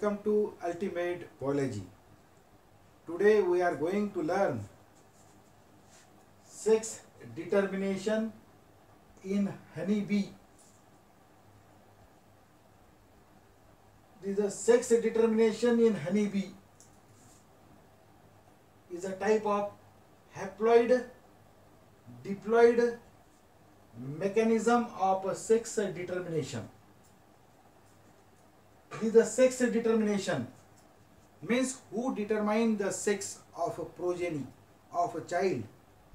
welcome to Ultimate Biology. Today we are going to learn sex determination in honeybee. This is sex determination in honeybee is a type of haploid diploid mechanism of sex determination. The sex determination means who determine the sex of a progeny of a child.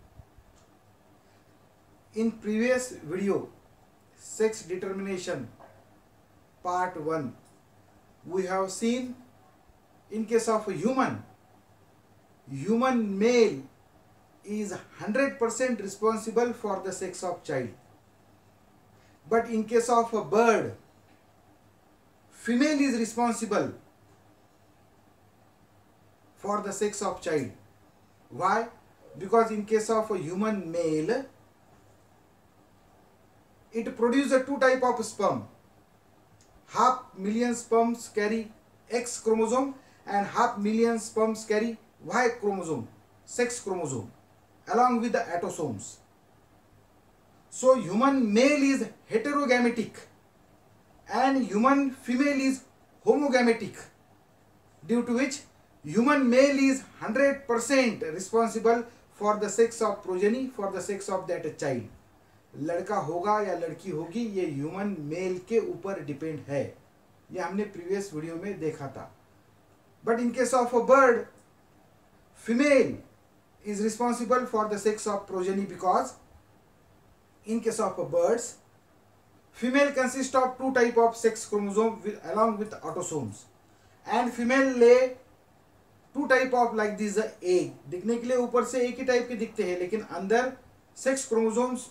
In previous video, sex determination part 1, we have seen in case of a human male is 100% responsible for the sex of child. But in case of a bird, female is responsible for the sex of child. Why? Because in case of a human male, it produces two type of sperm. 500,000 sperms carry X chromosome and 500,000 sperms carry Y chromosome, sex chromosome, along with the autosomes. So human male is heterogametic and human female is homogametic, due to which human male is 100% responsible for the sex of progeny, for the sex of that child. लड़का होगा या लड़की होगी ये human male के ऊपर depend है, ये हमने प्रीवियस वीडियो में देखा था. But in case of a bird, female is responsible for the sex of progeny because in case of birds, female consists of two type of sex chromosome along with autosomes, and female lay two type of like this egg. दिखने के लिए ऊपर से एक ही type के दिखते हैं, लेकिन अंदर सेक्स क्रोमोसोम्स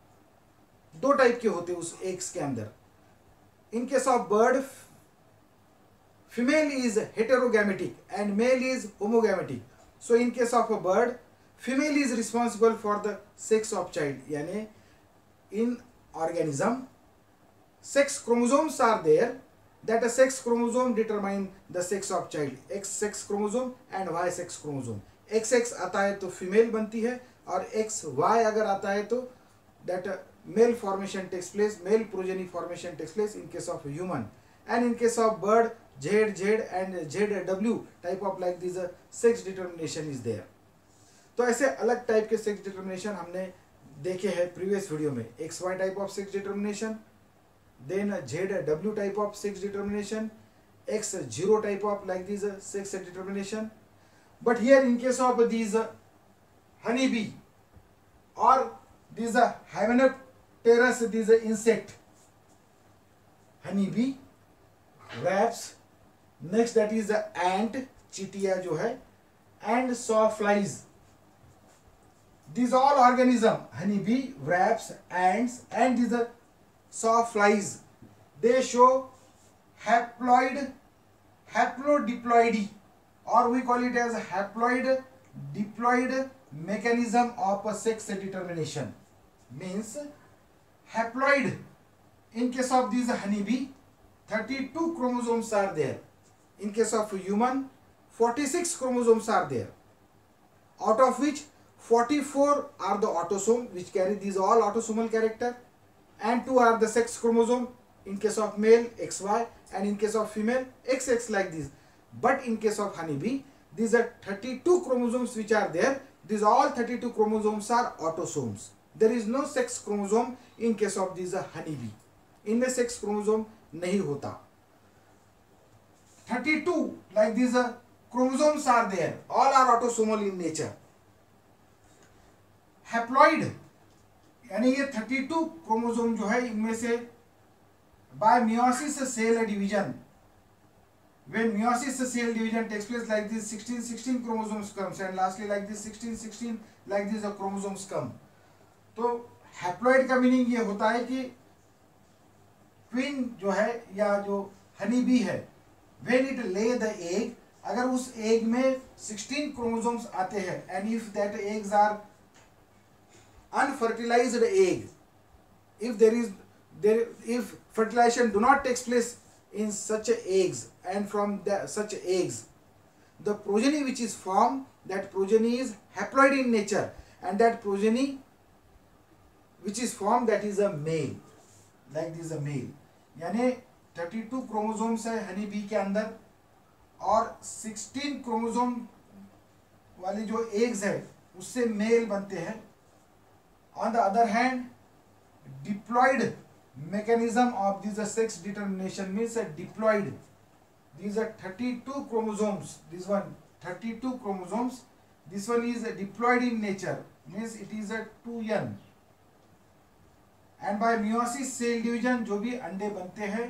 दो टाइप के होते हैं उस एग्स के अंदर. In case of bird, female is heterogametic and male is homogametic. So in case of a bird, female is responsible for the sex of child. यानी in organism, sex chromosomes are there. That a sex chromosome determine the sex of child. X sex chromosome and Y sex chromosome. XX आता है तो female बनती है, और XY अगर आता है तो that male formation takes place, male progeny formation takes place in case of human. And in case of bird, ZZ and ZW type of like this sex determination is there. तो ऐसे अलग type के sex determination हमने देखे हैं previous video में. XY type of sex determination, then ZW type of sex determination, X0 type of like this sex determination. But here in case of this honey bee और this hymenopterous this insect, honey bee, wasps, next that is ant, चीटिया जो है, and sawflies. These all organism, honeybee, wasps, ants, and these sawflies, they show haplodiploidy, or we call it as haploid diploid mechanism of sex determination. Means haploid. In case of these honeybee, 32 chromosomes are there. In case of human, 46 chromosomes are there, out of which 44 are the autosome which carry these all autosomal character, and 2 are the sex chromosome. In case of male, XY, and in case of female, XX like this. But in case of honeybee, these are 32 chromosomes which are there. These all 32 chromosomes are autosomes. There is no sex chromosome in case of these honeybee. इनमें sex chromosome नहीं होता. 32 like these chromosomes are there. All are autosomal in nature. Haploid यानी ये 32 chromosome जो है, इनमें से by meiosis cell division, when meiosis cell division takes place like this 16 chromosomes comes and lastly like this 16 like this chromosomes come. तो haploid का meaning ये होता है कि ट्विन जो है या जो हनी बी है, when it lay the egg, अगर उस एग में 16 क्रोमोसोम्स आते हैं, and if that eggs are unfertilized egg, if fertilization do not takes place in such eggs, and from such eggs the progeny which is formed, that progeny is haploid in nature, and that progeny which is formed, that is a male, like this a male. यानी 32 chromosomes है Honey bee के अंदर, और 16 chromosome वाले जो eggs है उससे male बनते हैं. On the other hand, diploid mechanism of this sex determination means diploid. These are 32 chromosomes. This one 32 chromosomes. This one is diploid in nature, means it is a 2n. And by meiosis cell division जो भी अंडे बनते हैं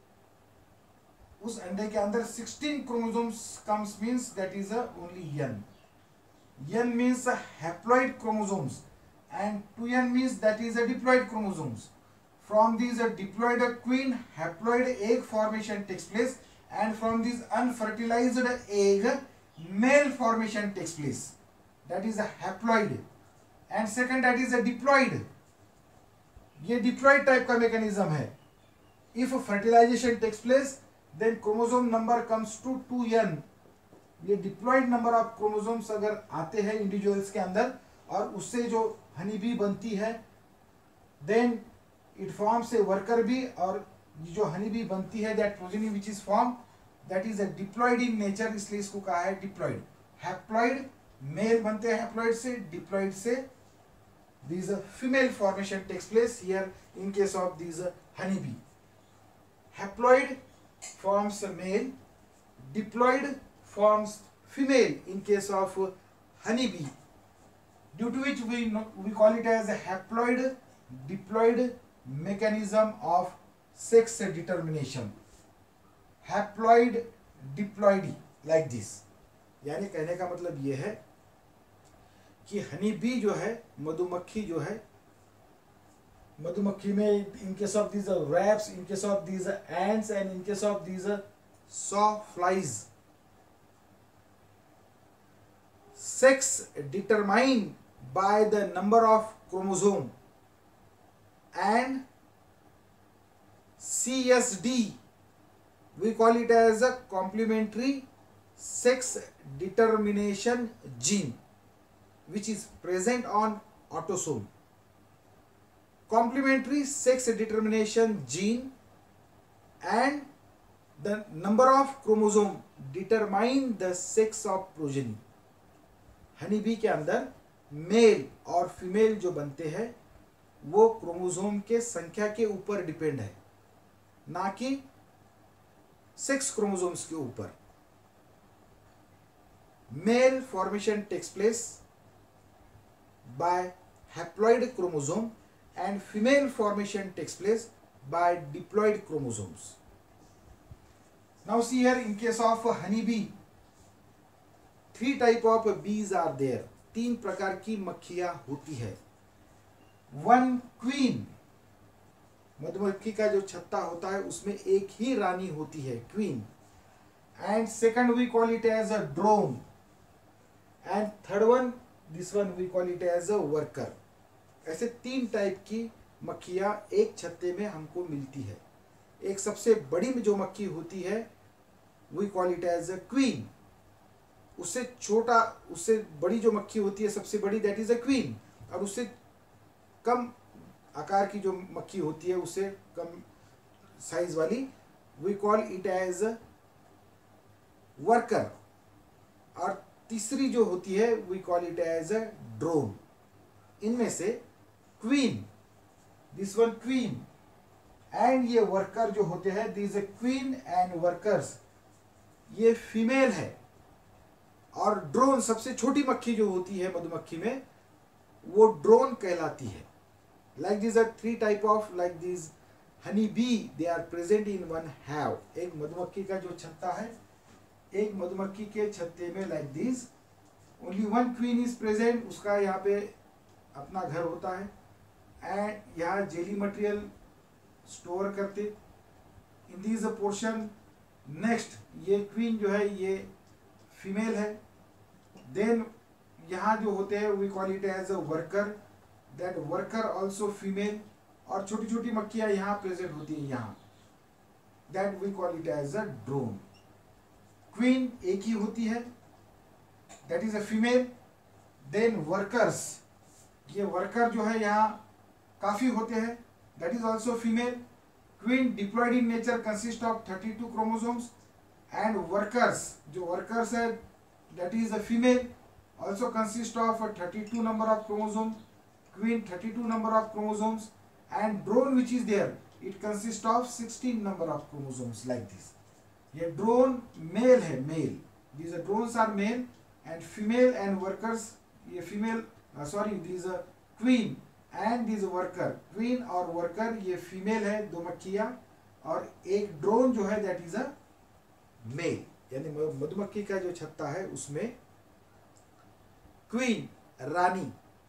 उस अंडे के अंदर 16 chromosomes comes, means that is only n. n means haploid chromosomes and 2n means that is a diploid chromosomes. From these diploid queen haploid egg formation takes place, and from this unfertilized egg male formation takes place, that is a haploid. And second, that is a diploid. ये diploid type का mechanism है. If fertilization takes place, then chromosome number comes to 2n. ये diploid number of chromosomes अगर आते हैं individuals के अंदर और उससे जो हनी बी बनती है, then it forms a worker bee, और जो हनी बी बनती है that progeny which is formed, that is a diploid in nature, इसलिए इसको कहा है diploid. haploid male बनते हैं haploid से, diploid से these female formation takes place here in case of these honey bee. Haploid forms male, diploid forms female in case of honey bee, due to which we call it as a haploid diploid mechanism of sex determination. Haploid diploidy, like this. यानी कहने का मतलब ये है कि honey bee जो है, मधुमक्खी जो है, मधुमक्खी में in case of these wasps, in case of these ants and in case of these sawflies, sex determined by the number of chromosome and CSD, we call it as a complementary sex determination gene, which is present on autosome. Complementary sex determination gene and the number of chromosome determine the sex of progeny. Honey bee के अंदर mail और female जो बनते हैं वो chromosome के संख्या के ऊपर डिपेंड है, ना कि सेक्स क्रोमोसोम्स के ऊपर. Male formation takes place by haploid chromosome and female formation takes place by diploid chromosomes. Now see here, in case of honey bee, 3 type of bees are there. 3 प्रकार की मक्खियां होती है. 1 queen, मधुमक्खी का जो छत्ता होता है उसमें एक ही रानी होती है, queen. And second we call it as a drone. And third one, this one we call it as a worker. ऐसे 3 टाइप की मक्खियां एक छत्ते में हमको मिलती है. एक सबसे बड़ी जो मक्खी होती है we call it as a queen. उससे छोटा, उससे बड़ी जो मक्खी होती है सबसे बड़ी, that is a queen. और उससे कम आकार की जो मक्खी होती है, उससे कम साइज वाली, we call it as a worker. और तीसरी जो होती है we call it as a drone. इनमें से queen, this one queen and ये वर्कर जो होते हैं, दिस क्वीन एंड वर्कर्स, ये फीमेल है. और ड्रोन सबसे छोटी मक्खी जो होती है मधुमक्खी में, वो ड्रोन कहलाती है. Like this are 3 type of, like this honey bee, they are present in one hive. एक मधुमक्खी का जो छत्ता है, एक मधुमक्खी के छत्ते में like this only 1 queen is present. उसका यहाँ पे अपना घर होता है एंड यहाँ जेली मटेरियल स्टोर करते इन दिस पोर्शन. नेक्स्ट ये क्वीन जो है ये फीमेल है. देन यहाँ जो होते हैं we call it as a worker, that worker also female. और छोटी छोटी मक्खियाँ यहाँ प्रेजेंट होती है. यहाँ that we call it as a drone. Queen एक ही होती है, that is a female. Then workers, ये वर्कर जो है यहाँ काफी होते हैं, that is also female. Queen diploid in nature consist of 32 chromosomes and workers, जो वर्कर्स है that is a female, also consist of a 32 number of chromosome, queen 32 number of chromosomes, and drone which is there, it consists of 16 number of chromosomes like this. ये drone male है, male, these drones are male, and female and workers, ये female these queen and these worker, queen और worker ये female है, दो मक्खियाँ, और एक drone जो है that is a male, यानी मधुमक्खी का जो छत्ता है उसमें क्वीन रानी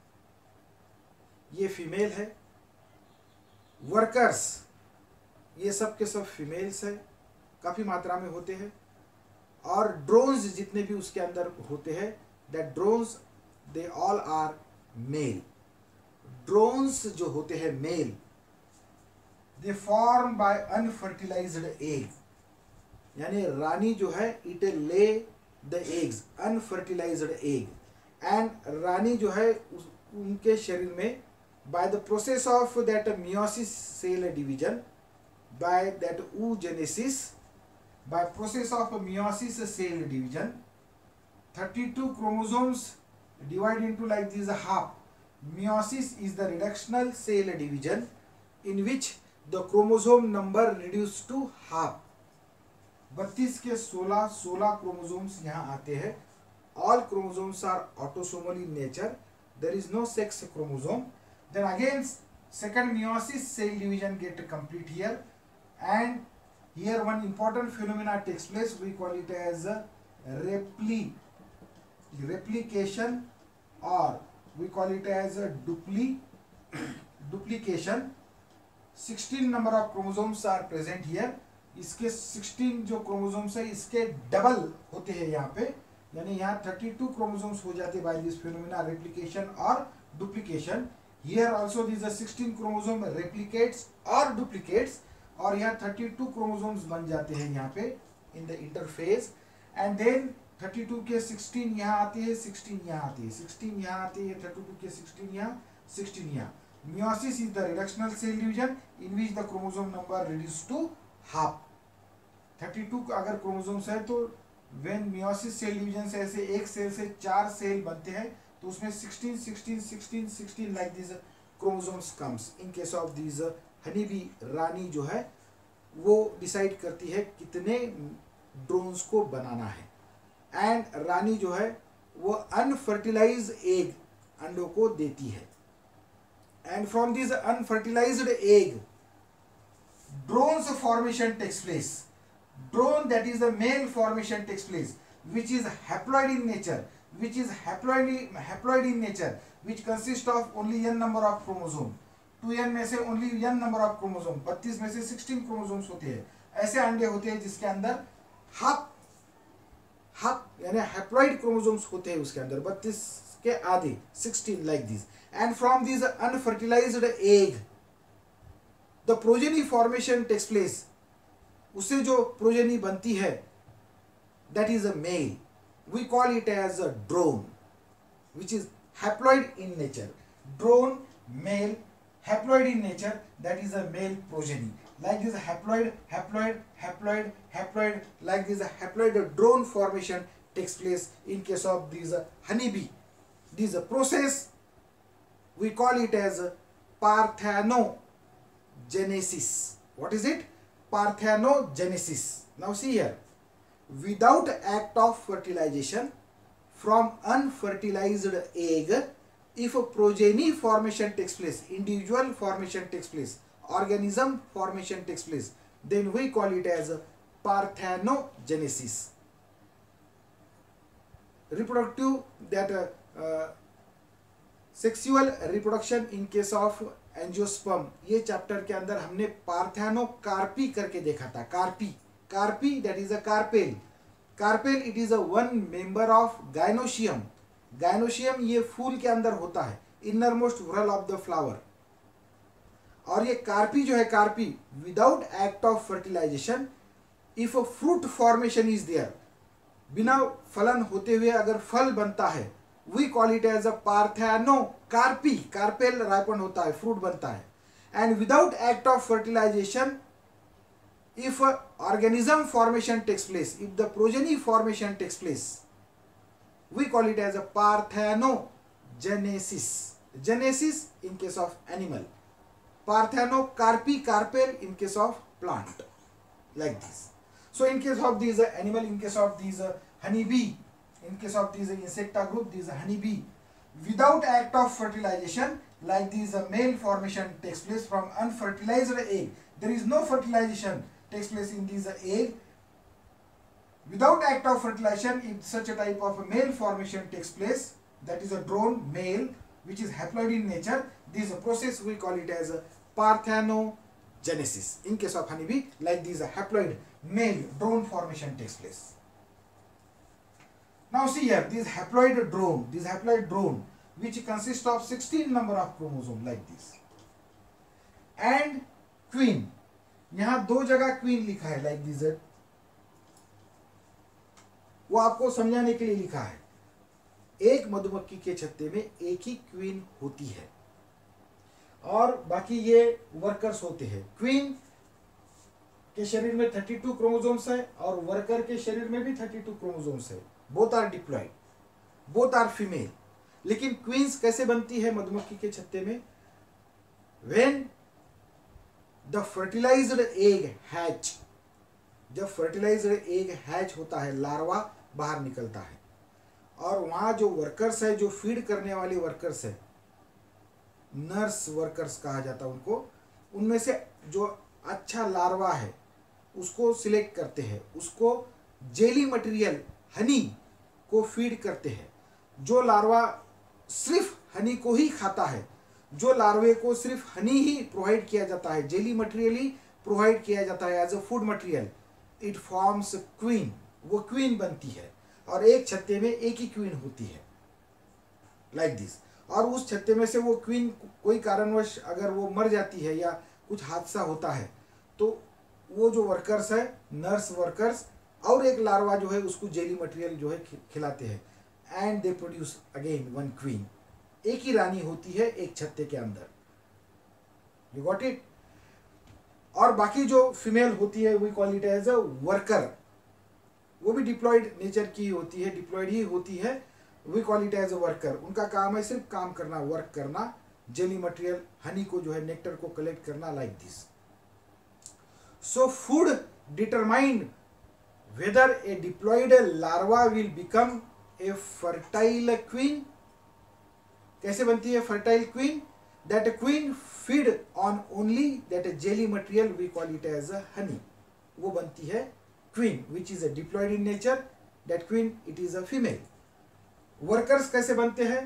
ये फीमेल है, वर्कर्स ये सब के सब फीमेल्स है, काफी मात्रा में होते हैं, और ड्रोन्स जितने भी उसके अंदर होते हैं that drones they all are male. Drones जो होते हैं male, they form by unfertilised egg, यानी रानी जो है it lay the eggs, unfertilised egg, and रानी जो है उनके शरीर में by the process of that meiosis cell division, by that oogenesis, by process of meiosis cell division, 32 chromosomes divide into like this half. Meiosis is the reductional cell division in which the chromosome number reduced to half. 32 के 16 chromosomes यहाँ आते हैं. All chromosomes are autosomal in nature. There is no sex chromosome. Then again second meiosis cell division get complete here, and here one important phenomena takes place. We call it as replication, or we call it as duplication. 16 number of chromosomes are present here. इसके 16 जो chromosomes है इसके double होते हैं यहाँ पे, यानी यहाँ 32 chromosomes हो जाते by this phenomena replication or duplication. Here also these are 16 chromosome replicates or duplicates, और यहाँ 32 chromosomes बन जाते हैं यहाँ पे in the interphase, and then 32 के 16 यहाँ आते हैं, 16 यहाँ आते हैं, 16 यहाँ आते हैं, 32 के 16 यहाँ, 16 यहाँ. Meiosis is the reductional cell division in which the chromosome number reduced to half. 32 अगर chromosomes है तो when meiosis cell division से ऐसे एक सेल से 4 सेल बनते हैं तो उसमें 16, 16, 16, 16 like these chromosomes comes. In case of these honey bee रानी जो है वो डिसाइड करती है कितने ड्रोन्स को बनाना है, एंड रानी जो है वो अनफर्टिलाइज्ड एग अंडों को देती है, and from this unfertilised egg drones formation takes place. Drone that is the male formation takes place which is haploid in nature, which is haploid in nature, which consists of only n number of chromosome. 2n में से only n number of chromosome, 32 में से 16 chromosomes होते हैं. ऐसे अंडे होते हैं जिसके अंदर हाफ यानी हैप्लॉइड क्रोमोसोम्स होते हैं उसके अंदर, 32 के आधे 16 like this. And from this unfertilised egg the progeny formation takes place. उससे जो प्रोजेनी बनती है that is a male. We call it as a drone which is haploid in nature. Drone male, haploid in nature, that is a male progeny. Like this haploid, like this haploid drone formation takes place in case of these honeybee. This process we call it as parthenogenesis. What is it? Parthenogenesis. Now see here, without act of fertilization from unfertilized egg, if a progeny formation takes place, individual formation takes place, organism formation takes place, then we call it as parthenogenesis. Reproductive, that sexual reproduction in case of angiosperm, ये chapter के अंदर हमने parthenocarpy करके देखा था. Carpi that is a carpel. It is a one member of gynoecium. Gynoecium ये फूल के अंदर होता है, innermost whorl of the flower. और ये कार्पी जो है, carpi without act of fertilisation if fruit formation is there, बिना फलन होते हुए अगर फल बनता है, we call it as a parthenocarpy, carpel ripen होता है, फ्रूट बनता है। And without act of fertilisation if organism formation takes place, if the progeny formation takes place, we call it as a parthenogenesis. Genesis in case of animal, parthenocarpy, carpel in case of plant, like this. So in case of these animal, in case of these honeybee, in case of these insecta group, these honeybee, without act of fertilization, like these male formation takes place from unfertilized egg. There is no fertilization takes place in this egg. Without act of fertilization, if such a type of male formation takes place, that is a drone male which is haploid in nature, this process we call it as parthenogenesis. In case of honeybee, like this haploid male drone formation takes place. Now see here, this haploid drone which consists of 16 number of chromosomes like this, and queen, यहां दो जगह queen लिखा है like this, वो आपको समझाने के लिए लिखा है। एक मधुमक्खी के छत्ते में एक ही क्वीन होती है और बाकी ये वर्कर्स होते हैं। क्वीन के शरीर में 32 क्रोमोसोम्स है और वर्कर के शरीर में भी 32 क्रोमोसोम्स है। Both are diploid, both are female. लेकिन क्वींस कैसे बनती है मधुमक्खी के छत्ते में? When the fertilised egg hatch, जब फर्टिलाइज्ड एग हैच होता है, लार्वा बाहर निकलता है और वहां जो वर्कर्स है, जो फीड करने वाले वर्कर्स है, नर्स वर्कर्स कहा जाता है उनको, उनमें से जो अच्छा लार्वा है उसको सिलेक्ट करते हैं, उसको जेली मटेरियल हनी को फीड करते हैं। जो लार्वा सिर्फ हनी को ही खाता है, जो लार्वे को सिर्फ हनी ही प्रोवाइड किया जाता है, जेली मटेरियल ही प्रोवाइड किया जाता है as a food material, it forms queen, वो क्वीन बनती है और एक छत्ते में एक ही क्वीन होती है लाइक दिस। और उस छत्ते में से वो क्वीन कोई कारणवश अगर वो मर जाती है या कुछ हादसा होता है तो वो जो वर्कर्स है, नर्स वर्कर्स और एक लार्वा जो है उसको जेली मटेरियल जो है खिलाते हैं and they produce again one queen. एक ही रानी होती है एक छत्ते के अंदर, यू गॉट इट। और बाकी जो फीमेल होती है we call it as a worker, वो भी डिप्लॉयड नेचर की होती है, डिप्लॉयड ही होती है, we call it as a worker. उनका काम है सिर्फ काम करना, वर्क करना, जेली मटेरियल हनी को जो है नेक्टर को कलेक्ट करना like this. So food determined whether a diploid larva will become a fertile queen। कैसे बनती है fertile queen? That queen feed on only that jelly material we call it as a honey। वो बनती है queen which is a diploid in nature, that queen it is a female। workers कैसे बनते हैं?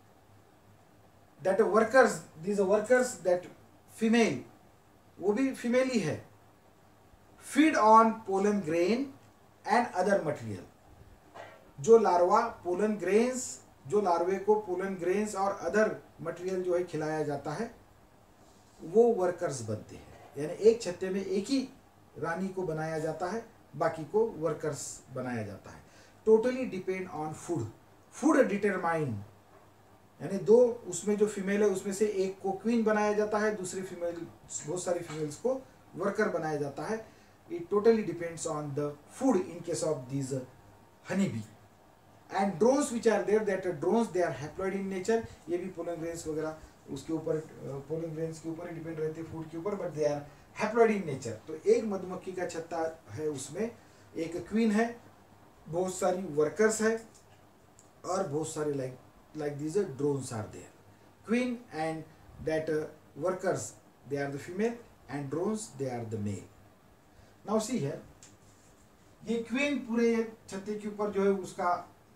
That workers, these workers that female, वो भी female ही है, feed on pollen grain and other material. जो लार्वा पोलन ग्रेन्स, जो लार्वे को पोलन ग्रेन्स और अदर मटेरियल जो है खिलाया जाता है वो वर्कर्स बनते हैं। यानी एक छत्ते में एक ही रानी को बनाया जाता है, बाकी को वर्कर्स बनाया जाता है। Totally depend on food. Food determine, यानी दो उसमें जो फीमेल है उसमें से एक को क्वीन बनाया जाता है, दूसरी फीमेल, बहुत सारी फीमेल्स को वर्कर बनाया जाता है। It totally depends on the food in case of these honeybee and drones which are there, that drones they are haploid in nature। ये भी pollen grains वगैरह उसके ऊपर pollen grains के ऊपर डिपेंड रहते हैं फूड के ऊपर, but they are haploid in nature। तो एक मधुमक्खी का छत्ता है, उसमें एक क्वीन है, बहुत सारी वर्कर्स है और बहुत सारे like these drones are there। Queen and that workers they are the female and drones they are the male। Now see है, ये क्वीन पूरे छत्ते के ऊपर जो है उसका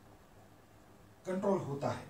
कंट्रोल होता है।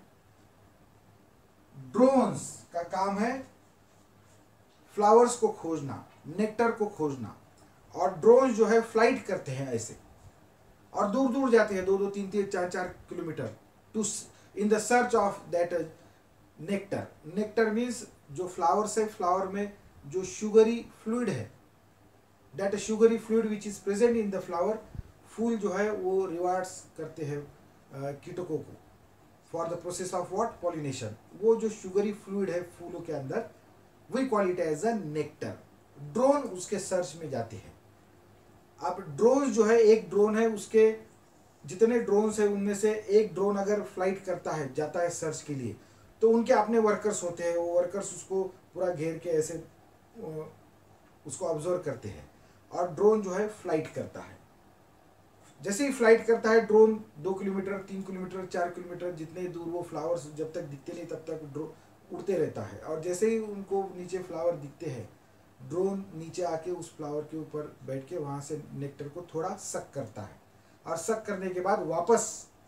ड्रोन्स का काम है फ्लावर्स को खोजना, नेक्टर को खोजना, और ड्रोन्स जो है फ्लाइट करते हैं ऐसे और दूर दूर जाते हैं, 2-2, 3-3, 4-4 kilometre to in the search of that nectar. Nectar means जो फ्लावर्स है, फ्लावर में जो शुगरी फ्लूइड है, that sugary fluid which is present in the flower, फूल जो है वो रिवार्ड्स करते हैं कीटकों को for the process of what, pollination. वो जो शुगरी फ्लूइड है फूलों के अंदर, we call it as a nectar. Drone उसके सर्च में जाते हैं। अब ड्रोन जो है, एक ड्रोन है, उसके जितने ड्रोन्स है उनमें से एक ड्रोन अगर फ्लाइट करता है, जाता है सर्च के लिए, तो उनके अपने वर्कर्स होते हैं। वो वर्कर्स उसको पूरा घेर के ऐसे उसको ऑब्जर्व करते हैं, और ड्रोन जो है फ्लाइट करता है। जैसे ही फ्लाइट करता है ड्रोन 2 किलोमीटर, 3 किलोमीटर, 4 किलोमीटर, जितने दूर वो फ्लावर्स जब तक दिखते नहीं तब तक ड्रोन उड़ते रहता है। और जैसे ही उनको नीचे फ्लावर दिखते हैं, ड्रोन नीचे आके उस फ्लावर के ऊपर बैठ के वहाँ से नेक्टर को थोड़ा सक करता है, और सक करने के बाद वापस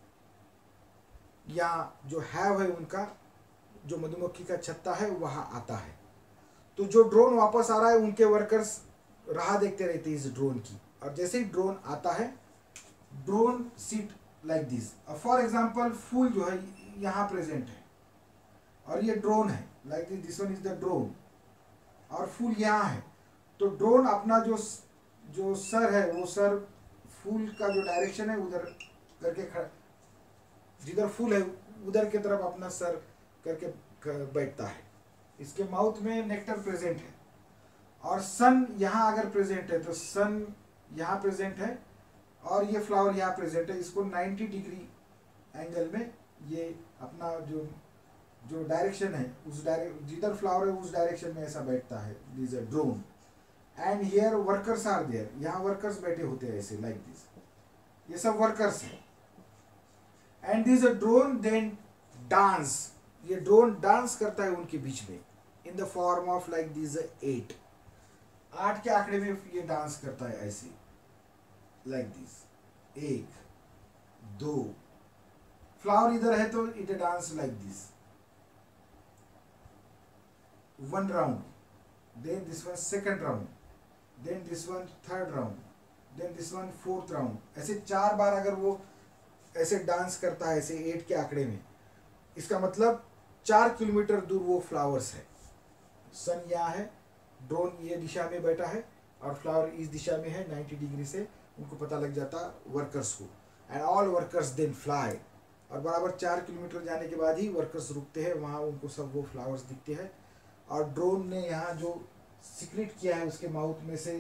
यहाँ जो हैव है उनका, जो मधुमक्खी का छत्ता है, वहाँ आता है। तो जो ड्रोन वापस आ रहा है, उनके वर्कर्स राह देखते रहते हैं इस ड्रोन की। और जैसे ही ड्रोन आता है, drone sit like this. For example, फूल जो है यहाँ प्रेजेंट है और ये ड्रोन है, like this one is the drone, और फूल यहाँ है। तो ड्रोन अपना जो सर है, वो सर फूल का जो डायरेक्शन है उधर करके खड़ा, जिधर फूल है उधर की तरफ अपना सर करके बैठता है। इसके माउथ में नेक्टर प्रेजेंट है, और सन यहाँ अगर प्रेजेंट है तो सन यहाँ प्रेजेंट है, और ये फ्लावर यहाँ प्रेजेंट है। इसको 90 डिग्री एंगल में ये अपना जो डायरेक्शन है, उस जिधर फ्लावर है उस डायरेक्शन में ऐसा बैठता है, this a drone. And here workers are there, यहाँ वर्कर्स बैठे होते हैं ऐसे लाइक दिस, ये सब वर्कर्स है। And this a drone then dance, ये ड्रोन डांस करता है उनके बीच में, in the form of like this 8 के आंकड़े में ये डांस करता है ऐसे, लाइक दिस 1 2, फ्लावर इधर है तो it dance like this 1 round, then this one 2nd round, then this one 3rd round, then this one 4th round. ऐसे 4 बार अगर वो ऐसे डांस करता है ऐसे 8 के आंकड़े में, इसका मतलब 4 किलोमीटर दूर वो फ्लावर्स है। सन यहाँ है, ड्रोन ये दिशा में बैठा है, और फ्लावर इस दिशा में है 90 डिग्री से, उनको पता लग जाता वर्कर्स को। And all workers then fly, और बराबर 4 किलोमीटर जाने के बाद ही वर्कर्स रुकते हैं, वहाँ उनको सब वो फ्लावर्स दिखते हैं। और ड्रोन ने यहाँ जो सिक्रेट किया है उसके माउथ में से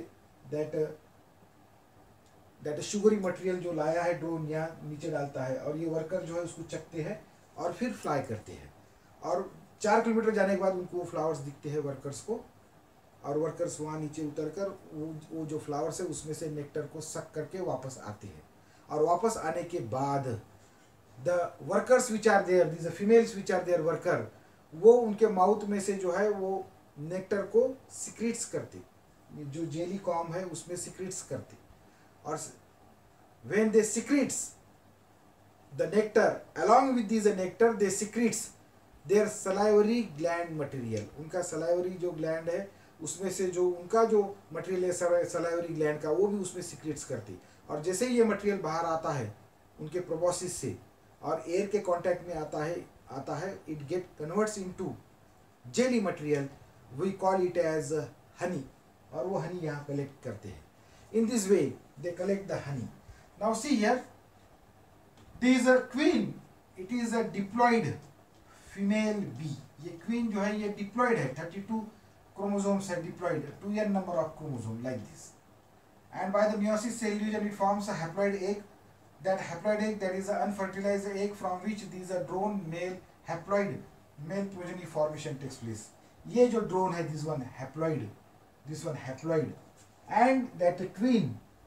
दैट शुगरी मटेरियल जो लाया है ड्रोन, यहाँ नीचे डालता है, और ये वर्कर जो है उसको चखते हैं और फिर फ्लाई करते हैं। और 4 किलोमीटर जाने के बाद उनको वो फ्लावर्स दिखते हैं वर्कर्स को, और वर्कर्स वहाँ नीचे उतरकर वो जो फ्लावर्स है उसमें से नेक्टर को सक करके वापस आते हैं। और वापस आने के बाद the workers which are there, this females which are there worker, वो उनके माउथ में से जो है वो नेक्टर को सिक्रीट्स करते, जो जेली कॉम है उसमें सिक्रीट्स करते। और when they secretes the nectar, along with this nectar they secretes their salivary gland material। उनका salivary जो gland है उसमें से जो उनका जो मटेरियल है salivary gland का, वो भी उसमें secretes करती। और जैसे ही ये मटेरियल बाहर आता है उनके प्रोबोसिस से और एयर के कांटेक्ट में आता है it get converts into jelly material, we call it as honey, और वो हनी यहाँ कलेक्ट करते हैं। In this way they collect the honey। Now see here, this is a queen, it is a diploid female bee। ये queen जो है ये diploid है, 32 chromosomes है diploid, 2n number of chromosome like this। And by the meiosis cell division it forms a haploid egg। That haploid egg, that is an unfertilized egg from which these are drone male haploid male progeny formation takes place। ये जो drone है this one haploid, this one haploid, and that queen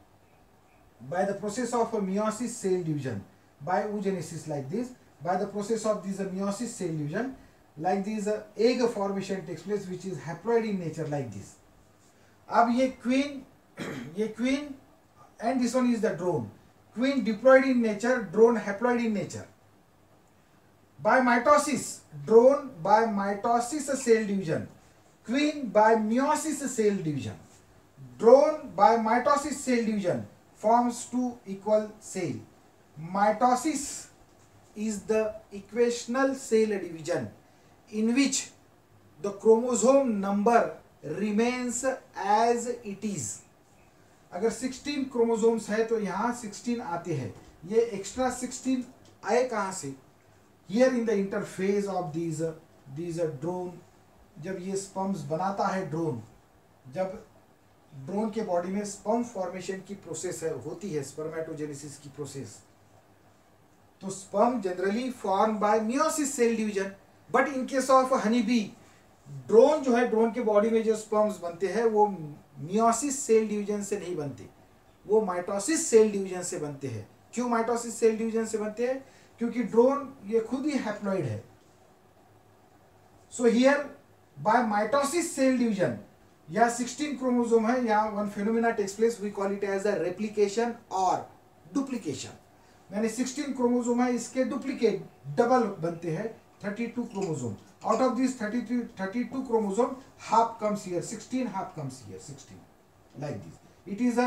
by the process of a meiosis cell division by oogenesis like this, by the process of this meiosis cell division like this egg formation takes place which is haploid in nature like this। अब ये queen and this one is the drone, queen diploid in nature, drone haploid in nature। by mitosis, drone by mitosis cell division, queen by meiosis cell division। drone by mitosis cell division forms 2 equal cell। Mitosis is the equational cell division in which the chromosome number remains as it is. अगर 16 chromosomes है तो यहाँ 16 आते हैं, ये extra 16 आए कहाँ से? Here in the interface of these drone, जब ये स्पर्म्स बनाता है ड्रोन, जब ड्रोन के बॉडी में स्पर्म फॉर्मेशन की प्रोसेस है, होती है स्पर्मेटोजेनेसिस की प्रोसेस, तो sperm generally form by meiosis cell division. But in case of honey bee, drone जो है, ड्रोन के बॉडी में जो स्पर्म्स बनते हैं वो मियोसिस सेल डिवीजन से नहीं बनते, वो माइटोसिस सेल डिवीजन से बनते हैं. क्यों माइटोसिस सेल डिवीजन से बनते हैं? क्योंकि ड्रोन ये खुद ही हैप्लॉइड है. So here by mitosis cell division, या 16 क्रोमोसोम है, यहाँ one phenomena takes place, we call it as a replication और डुप्लीकेशन. मैंने 16 क्रोमोसोम है, इसके डुप्लीकेट डबल बनते हैं 32 chromosome. Out of these 32 chromosome, half comes here, 16 half comes here, 16, like this. It is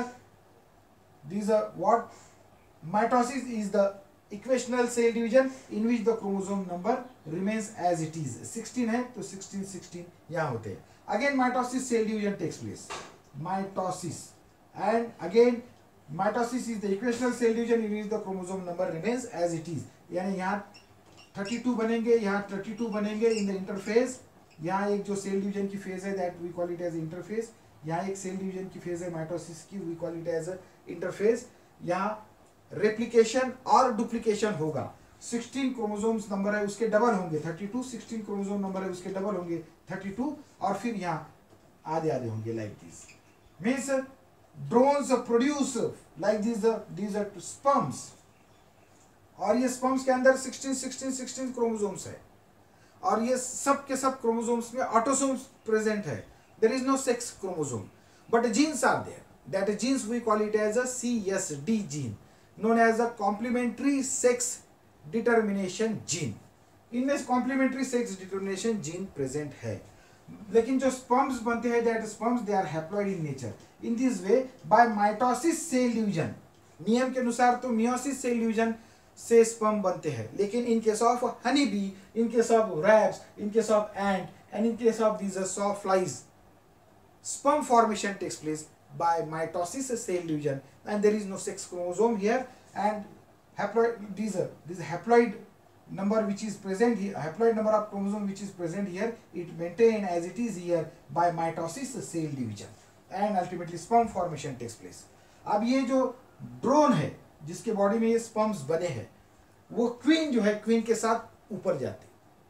what mitosis is the equational cell division in which the chromosome number remains as it is. 16 है तो 16 यहाँ होते हैं. Again mitosis cell division takes place. Mitosis, and again mitosis is the equational cell division in which the chromosome number remains as it is. यानी यहाँ 32 बनेंगे, यहाँ 32 बनेंगे इन द इंटरफेस. यहाँ एक जो सेल डिवीजन की फेज है, that we call it as interface. यहाँ एक सेल डिवीजन की फेज है माइटोसिस की, we call it as interface. यहाँ रेप्लिकेशन और डुप्लीकेशन होगा. 16 क्रोमोसोम्स नंबर है उसके डबल होंगे 32, 16 क्रोमोसोम नंबर है उसके डबल होंगे 32, और फिर यहाँ आधे आधे होंगे like this. Means drones produce like these are sperms, और ये स्पर्म्स के अंदर 16 क्रोमोसोम्स है, और ये सब के सब क्रोमोसोम्स में ऑटोसोम्स प्रेजेंट है. There is no sex chromosome, but genes are there. That genes we call it as a CSD gene, known as a complementary sex determination gene. इनमें complementary sex determination gene present है. लेकिन जो sperms बनते हैं, that sperms they are haploid in nature. In this way by mitosis cell division, नियम के अनुसार तो मियोसिस सेल डिवीजन से स्पर्म बनते हैं. लेकिन इन case of honey bee, in case of rats, in case of ant, and in case of these sawflies, sperm formation takes place by mitosis cell division, and there is no sex chromosome here, and haploid, this haploid number which is present here, haploid number of chromosome which is present here, it maintained as it is here by mitosis cell division, and ultimately sperm formation takes place. अब ये जो drone है जिसके body में ये sperms बने हैं, वो क्वीन जो है, क्वीन के साथ ऊपर जाते,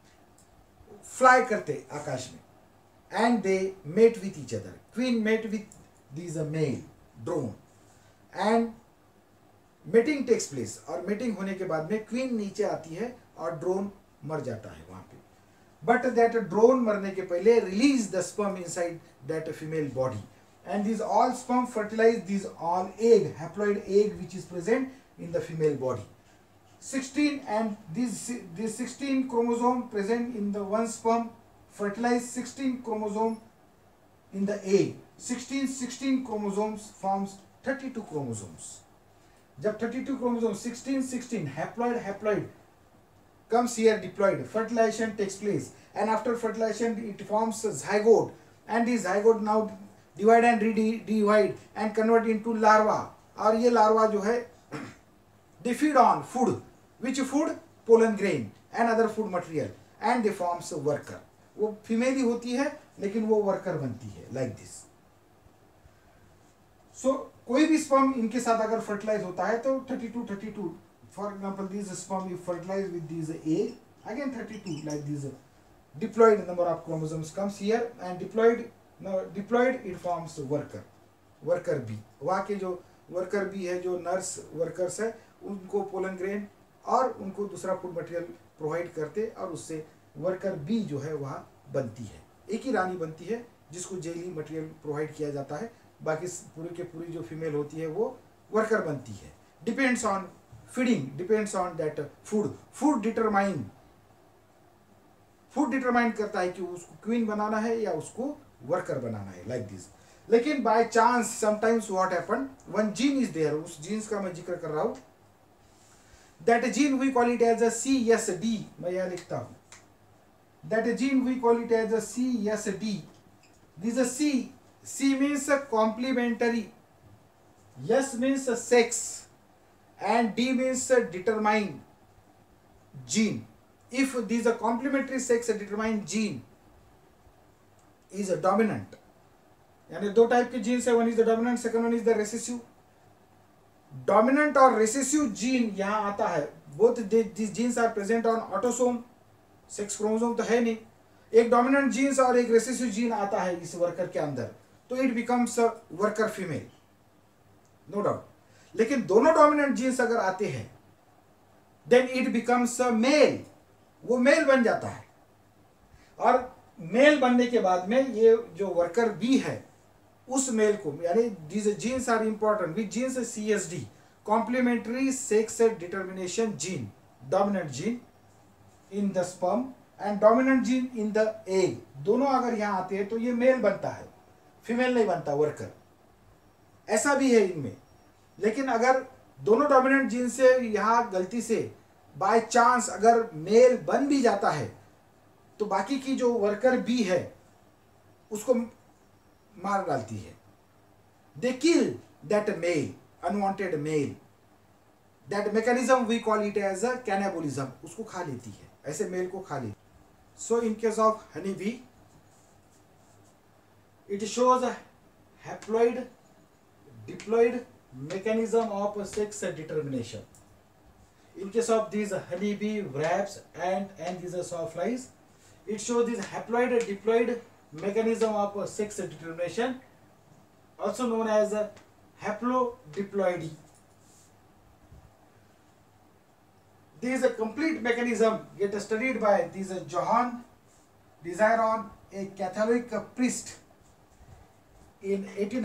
फ्लाई करते आकाश में, and they mate with each other. Queen mate with this male drone, and mating takes place, और मेटिंग होने के बाद में क्वीन नीचे आती है और ड्रोन मर जाता है वहां पे. बट दैट ड्रोन मरने के पहले release the sperm inside that female body, and these all sperm fertilize these all egg, haploid egg which is present in the female body. 16, and these 16 chromosome present in the one sperm fertilize 16 chromosome in the egg. 16 chromosomes forms 32 chromosomes. जब 32 chromosomes 16 haploid comes here diploid, fertilization takes place, and after fertilization it forms a zygote, and this zygote now divide and redivide and convert into larva. और ये larva जो है they feed on food. Which food? Pollen grain and other food material, and they forms a worker. वो female ही होती है लेकिन वो वर्कर बनती है like this. So कोई भी स्पर्म इनके साथ अगर फर्टिलाइज होता है तो 32 for example this sperm is fertilized with this egg, again 32 like this diploid number of chromosomes comes here, and diploid it forms worker bee. वहाँ के जो वर्कर बी है, जो नर्स वर्कर्स है, उनको पोलन ग्रेन और उनको दूसरा फूड मटेरियल प्रोवाइड करते, और उससे वर्कर बी जो है वहाँ बनती है. एक ही रानी बनती है जिसको जेली मटेरियल प्रोवाइड किया जाता है, बाकी पूरी के पूरी जो फीमेल होती है वो वर्कर बनती है. Depends on feeding, depends on that food determine करता है कि उसको क्वीन बनाना है या उसको वर्कर बनाना है लाइक दिस. लेकिन by chance sometimes what happen, one gene is there, उस जीन्स का मैं जिक्र कर रहा हूं, that gene we call it as a CSD. मैं यह लिखता हूं, that gene we call it as a CSD. This is C. C means complementary. S means sex. And D means determine gene. If this a complementary sex determined gene is a dominant, यानी दो type के genes है, one is the dominant, second one is the recessive. Dominant और recessive gene यहाँ आता है. Both this genes are present on autosome. Sex chromosome तो है नहीं. एक डोमिनेंट जीन्स और एक रेसेसिव जीन आता है इस वर्कर के अंदर, तो it becomes worker female, no doubt. लेकिन दोनों डोमिनेंट जीन्स अगर आते हैं देन इट बिकम्स मेल, वो मेल बन जाता है. और मेल बनने के बाद में ये जो वर्कर बी है उस मेल को, यानी these genes are important. Which genes? CSD, complementary sex determination gene, dominant gene in the sperm and dominant gene in the egg. दोनों अगर यहाँ आते हैं तो ये मेल बनता है, फीमेल नहीं बनता वर्कर. ऐसा भी है इनमें. लेकिन अगर दोनों डोमिनेंट जीन से यहाँ गलती से बाय चांस अगर मेल बन भी जाता है तो बाकी की जो वर्कर बी है उसको मार डालती है. They kill that male, unwanted male. That mechanism we call it as a cannibalism. उसको खा लेती है, ऐसे मेल को खा लेती. So in case of honey bee it shows haploid diploid mechanism of sex determination. In case of these honeybee, wraps and these sawflies, it shows this haploid diploid mechanism of sex determination, also known as haplodiploidy. This complete mechanism get studied by this Johann Desiron, a Catholic priest in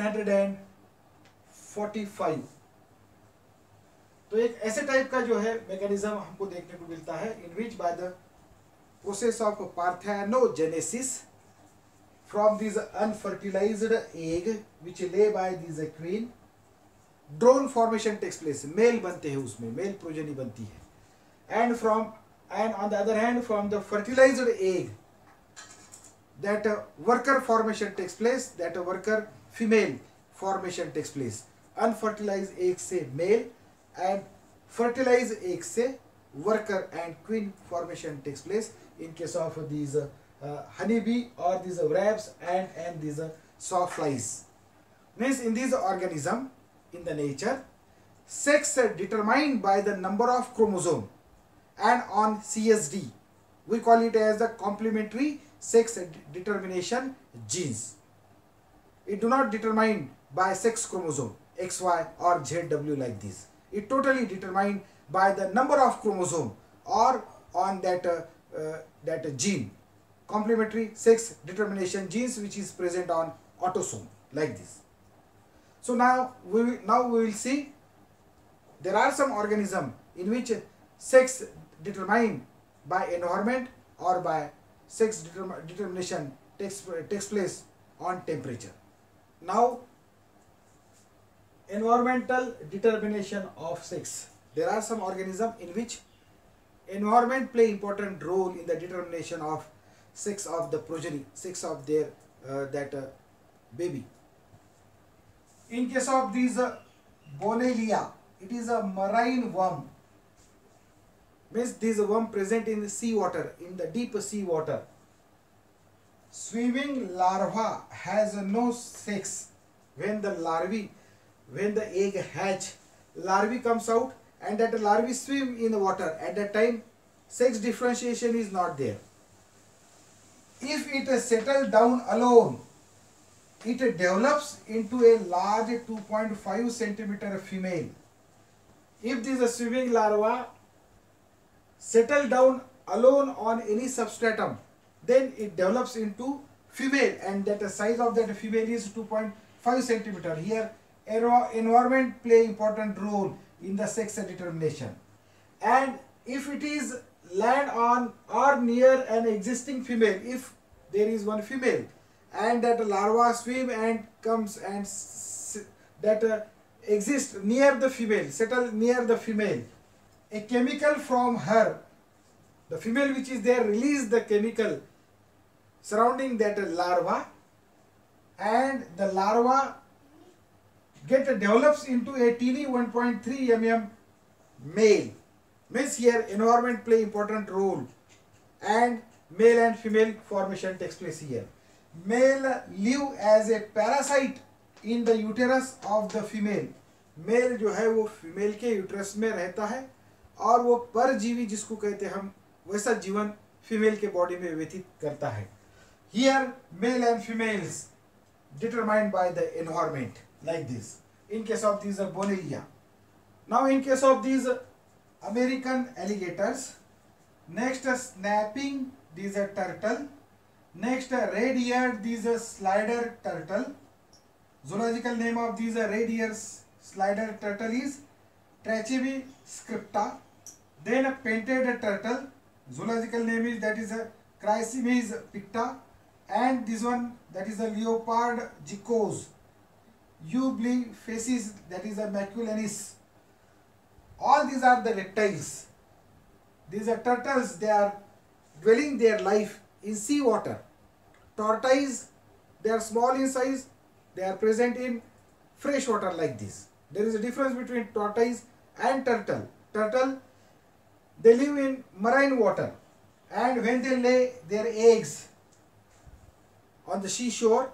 1845. तो एक ऐसे type का जो है mechanism हमको देखने को मिलता है, in which by the process of parthenogenesis from this unfertilised egg which lay by this queen, drone formation takes place. Male बनते हैं उसमें, मेल प्रोजेनी बनती है. And on the other hand from the fertilised egg that worker formation takes place, that worker female formation takes place. Unfertilise egg से male and fertilise egg से worker and queen formation takes place in case of these Honey bee और these wraps and these sawflies. Means in these organism in the nature, sex determined by the number of chromosome, and on CSD we call it as the complementary sex determination genes. It do not determine by sex chromosome XY or ZW like this. It totally determined by the number of chromosome or on that gene, complementary sex determination genes, which is present on autosome like this. So now we will see there are some organism in which sex determined by environment or by sex determination takes place on temperature. Now environmental determination of sex. There are some organism in which environment play important role in the determination of sex of the progeny, sex of their baby. In case of these Bonellia, it is a marine worm. Means this worm present in the sea water, in the deep sea water. Swimming larva has no sex. When the egg hatch, larvae comes out and that larvae swim in the water. At that time, sex differentiation is not there. If it settles down alone, it develops into a large 2.5 centimeter female. If this swimming larva settle down alone on any substratum, then it develops into female, and that the size of that female is 2.5 centimeter. Here environment play important role in the sex determination. And if it is land on or near an existing female, if there is one female and that larva swim and comes and that exists near the female, settle near the female, a chemical from her, the female which is there, release the chemical surrounding that larva, and the larva develops into a teeny 1.3 mm male. Means here environment play important role and male and female formation takes place here. Male live as a parasite in the uterus of the female. Male जो है वो female के uterus में रहता है और वो परजीवी जिसको कहते हैं हम वैसा जीवन फीमेल के बॉडी में व्यतीत करता है. Here male and females determined by the environment like this. In case of these Bonellia. Now in case of these American alligators, next snapping, these are turtle. Next red-eared, these are slider turtle. Zoological name of these red-eared slider turtle is Trachea scripta. Then a painted turtle. Zoological name is that is a Chrysemys picta. And this one that is a leopard geckos. Eublephasis, that is a Maculinus. All these are the reptiles. These are turtles. They are dwelling their life in sea water. Tortoise, they are small in size. They are present in fresh water like this. There is a difference between tortoise and turtle. Turtle, they live in marine water, and when they lay their eggs on the seashore,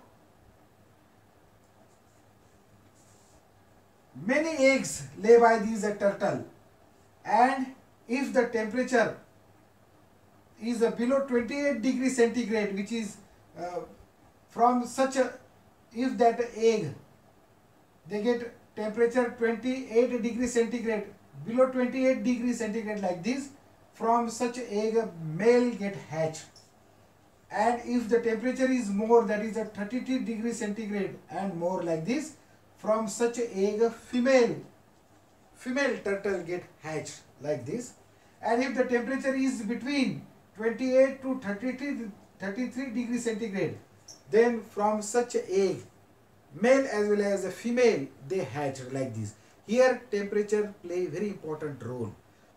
many eggs lay by these turtle, and if the temperature is below 28 degrees centigrade, which is from such a, if that egg they get temperature 28 degrees centigrade, below 28 degrees centigrade like this, from such egg male get hatched. And if the temperature is more, that is a 32 degrees centigrade and more like this, from such egg female turtle get hatched like this. And if the temperature is between 28 to 33 degrees centigrade, then from such egg male as well as a female they hatch like this. Here temperature play very important role.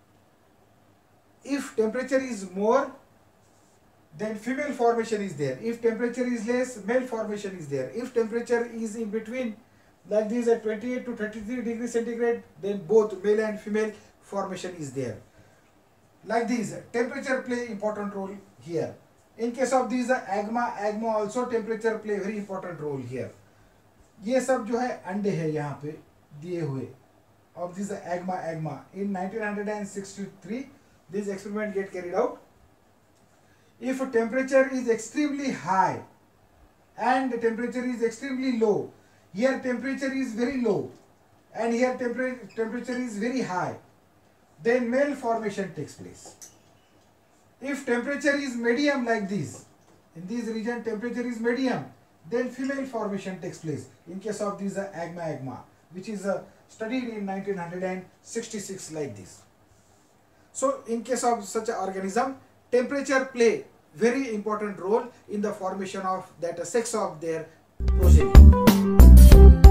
If temperature is more, then female formation is there. If temperature is less, male formation is there. If temperature is in between like this at 28 to 33 degrees centigrade, then both male and female formation is there. Like this, temperature play important role here. In case of these agma also temperature play very important role here. ये सब जो है अंडे है यहाँ पे दिए हुए of this agma. In 1963 this experiment get carried out. If temperature is extremely high and the temperature is extremely low, here temperature is very low and here temperature is very high, then male formation takes place. If temperature is medium like this, in this region temperature is medium, then female formation takes place. In case of this agma, which is studied in 1966 like this. So in case of such an organism, temperature play very important role in the formation of that sex of their progeny.